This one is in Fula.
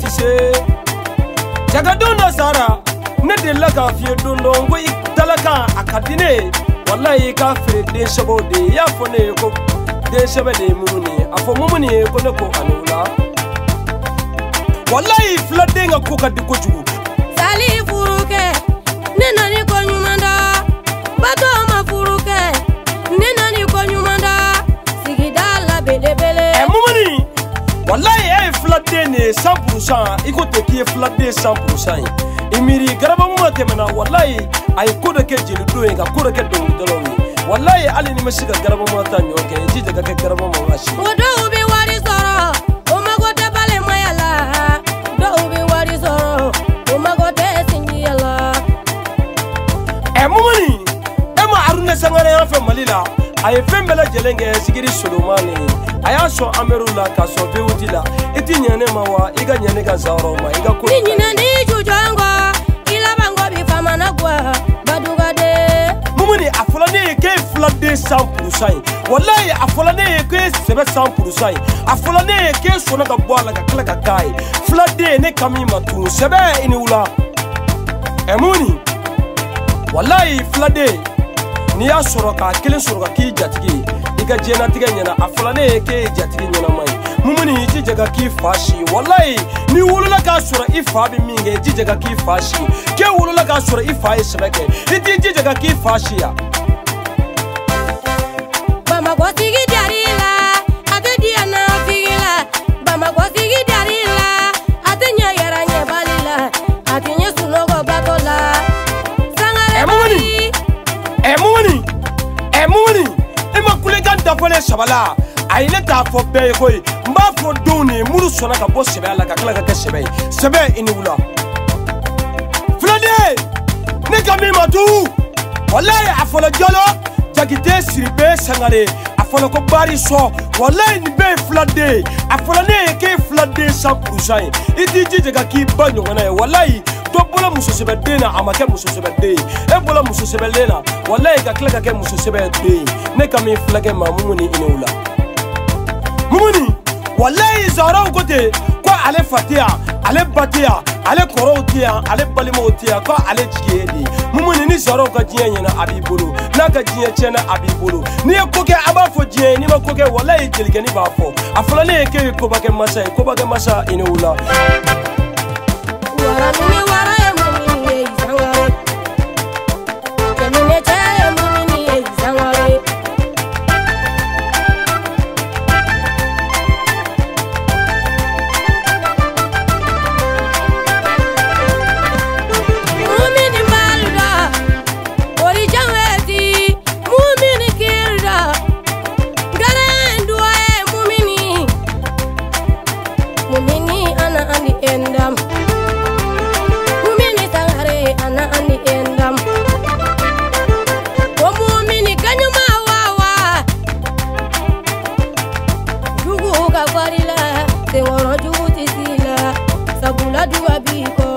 tise jagadona sara ne de la ka fi dondo ngo italaka akadine wallahi ka fere de shabo de ya fone ko de shabe de mumuni afo mumuni ko ne ko anula wallahi flade nga ko kadi ko jugu sali furuke ne nani ko nyumanda bato ma furuke ne nani ko nyumanda sigidala bele bele mumuni wallahi flade ne 100% iko te ki flade 100% imiri garaba mu temena wallahi ay ko de ke jeli do nga ko de ke do dolowi wallahi ali ni masiga garaba mu ta nyoke jije ga ke garaba mu washi odo ubi wari soro o mago te bale mayala do ubi wari soro o mago te singiala mumuni ma aruna sangare ya fe malila ay fembele jelenge sigiri solomani aya so amerula ka so beutila iti nyane mawa iga nyane ga zaro ma iga ko nyina ni jujango ila bango bi fama na gwa baduga de mumuni afulane ke flade 100% wallahi afulane ke 100% afulane ke sona ga boala ga kala ga kai flade ne kami matu sebe iniula mumuni wallahi flade ni ya soroka kelen soroka ki jatigi iga jena tiga nyana afulane ke jatigi nyana mai mumuni jijega ki fashi wallahi ni wulula ka sura ifa bi minge jijega ki fashi ke wulula ka sura ifa isbeke iti jijega ki fashi ya bama ko sigi darila atedi ana figila bama ko sigi darila atenya yaranya balila atenya sunogo batola sangare mumuni ima kulega ndafole shabala ayine ta fo be koy mba fo doni muru sona ka bo sebe ala ka kala ka sebe ini wula flade ne kami matu wallahi afolo jalo jagite siribe sangare afolo ko bari so wallahi ni be flade afolo ne ke flade 100% iti jijega ki banyo ngana wallahi to bola muso sebe dena amake muso sebe de e bola muso sebe lena wallahi ka kala ka muso sebe de ne kami flage mamuni ini wula mumuni wallahi zara ukote kwa ale fatia ale batia ale korotia ale balimotia kwa ale jiyedi mumuni ni zara ka jiye nyina abibulu na ka jiye chena abibulu ni koke abafo jiye ni makoke wallahi jeligani bafo afula ne ke ko bake masa ine wula wara ni wara e mumini zangare kenine chaye mumini zangare Sabula duwa biko